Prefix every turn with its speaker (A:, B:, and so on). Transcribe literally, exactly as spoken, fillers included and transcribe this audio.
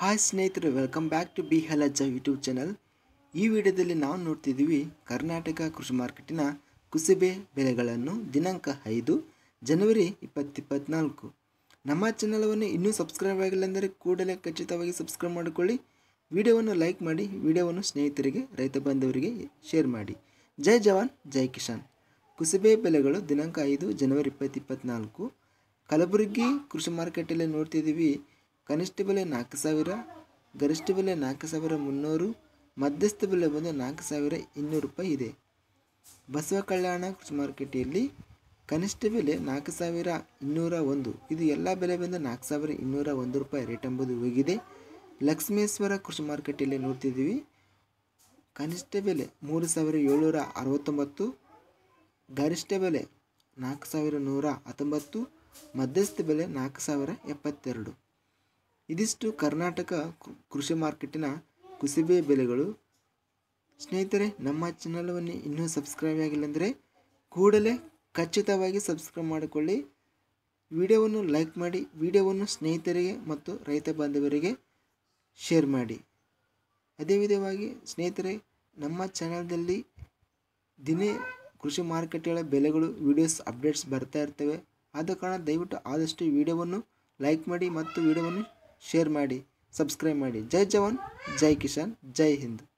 A: Hi ಸ್ನೇಹಿತರೆ, welcome back to B ಹೆಲಜ್ಜ YouTube channel. ಈ ವಿಡಿಯೋದಲ್ಲಿ ನಾವು ನೋಡ್ತಿದ್ದೀವಿ ಕರ್ನಾಟಕ ಕೃಷಿ ಮಾರ್ಕೆಟಿನ ಕುಸುಬೆ ಬೆಲೆಗಳನ್ನು ದಿನಾಂಕ ಐದು ಜನವರಿ ಇಪ್ಪತ್ತು ಇಪ್ಪತ್ತ್ನಾಲ್ಕು. ನಮ್ಮ ಚಾನಲವನ್ನು ಇನ್ನೂ ಸಬ್ಸ್ಕ್ರೈಬ್ ಆಗಿಲ್ಲ ಅಂದರೆ ಕೂಡಲೇ ಖಚಿತವಾಗಿ ಸಬ್ಸ್ಕ್ರೈಬ್ ಮಾಡಿಕೊಳ್ಳಿ. ವಿಡಿಯೋವನ್ನು ಲೈಕ್ ಮಾಡಿ, ವಿಡಿಯೋವನ್ನು ಸ್ನೇಹಿತರಿಗೆ, ರೈತ ಬಾಂಧವರಿಗೆ ಶೇರ್ ಮಾಡಿ. ಜೈ ಜವಾನ್ ಜೈ ಕಿಸಾನ್. ಕುಸುಬೆ ಬೆಲೆಗಳು ದಿನಾಂಕ ಐದು ಜನವರಿ ಇಪ್ಪತ್ತು ಇಪ್ಪತ್ತ್ನಾಲ್ಕು. ಕಲಬುರಗಿ ಕೃಷಿ ಮಾರ್ಕೆಟಲ್ಲಿ ನೋಡ್ತಿದ್ದೀವಿ. ಕನಿಷ್ಠ ಬೆಲೆ ನಾಲ್ಕು ಸಾವಿರ, ಗರಿಷ್ಠ ಬೆಲೆ ನಾಲ್ಕು ಸಾವಿರ ಮುನ್ನೂರು, ಮಧ್ಯಸ್ಥ ಬೆಲೆ ಬಂದು ನಾಲ್ಕು ಸಾವಿರ ಇನ್ನೂರು ರೂಪಾಯಿ ಇದೆ. ಬಸವ ಕಲ್ಯಾಣ ಕೃಷಿ ಮಾರ್ಕೆಟಲ್ಲಿ ಕನಿಷ್ಠ ಬೆಲೆ ನಾಲ್ಕು ಸಾವಿರ ಇನ್ನೂರ ಒಂದು, ಇದು ಎಲ್ಲ ಬೆಲೆ ಬಂದು ನಾಲ್ಕು ಸಾವಿರ ಇನ್ನೂರ ಒಂದು ರೂಪಾಯಿ ರೇಟ್ ಎಂಬುದು ಹೋಗಿದೆ. ಲಕ್ಷ್ಮೇಶ್ವರ ಕೃಷಿ ಮಾರ್ಕೆಟಲ್ಲಿ ನೋಡ್ತಿದ್ದೀವಿ. ಕನಿಷ್ಠ ಬೆಲೆ ಮೂರು ಸಾವಿರ ಏಳ್ನೂರ ಅರವತ್ತೊಂಬತ್ತು, ಗರಿಷ್ಠ ಬೆಲೆ ನಾಲ್ಕು ಸಾವಿರ ನೂರ ಹತ್ತೊಂಬತ್ತು, ಮಧ್ಯಸ್ಥ ಬೆಲೆ ನಾಲ್ಕು ಸಾವಿರ ಎಪ್ಪತ್ತೆರಡು. ಇದಿಷ್ಟು ಕರ್ನಾಟಕ ಕೃಷಿ ಮಾರ್ಕೆಟಿನ ಕುಸುಬೆ ಬೆಲೆಗಳು. ಸ್ನೇಹಿತರೆ, ನಮ್ಮ ಚಾನಲವನ್ನು ಇನ್ನೂ ಸಬ್ಸ್ಕ್ರೈಬ್ ಆಗಿಲ್ಲ ಅಂದರೆ ಕೂಡಲೇ ಖಚಿತವಾಗಿ ಸಬ್ಸ್ಕ್ರೈಬ್ ಮಾಡಿಕೊಳ್ಳಿ. ವಿಡಿಯೋವನ್ನು ಲೈಕ್ ಮಾಡಿ, ವಿಡಿಯೋವನ್ನು ಸ್ನೇಹಿತರಿಗೆ ಮತ್ತು ರೈತ ಬಾಂಧವರಿಗೆ ಶೇರ್ ಮಾಡಿ. ಅದೇ ವಿಧವಾಗಿ ಸ್ನೇಹಿತರೆ, ನಮ್ಮ ಚಾನಲ್ದಲ್ಲಿ ದಿನೇ ಕೃಷಿ ಮಾರ್ಕೆಟ್ಗಳ ಬೆಲೆಗಳು ವಿಡಿಯೋಸ್ ಅಪ್ಡೇಟ್ಸ್ ಬರ್ತಾ ಇರ್ತವೆ. ಆದ ಕಾರಣ ದಯವಿಟ್ಟು ಆದಷ್ಟು ವಿಡಿಯೋವನ್ನು ಲೈಕ್ ಮಾಡಿ ಮತ್ತು ವಿಡಿಯೋವನ್ನು ಶೇರ್ ಮಾಡಿ, ಸಬ್ಸ್ಕ್ರೈಬ್ ಮಾಡಿ. ಜೈ ಜವಾನ್ ಜೈ ಕಿಸಾನ್, ಜೈ ಹಿಂದ್.